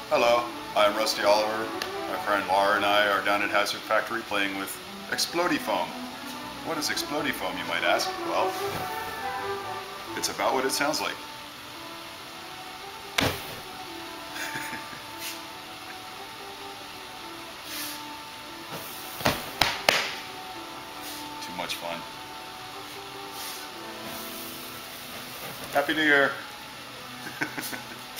Hello, I'm Rusty Oliver. My friend Laura and I are down at Hazard Factory playing with explodey foam. What is explodey foam, you might ask? Well, it's about what it sounds like. Too much fun. Happy New Year!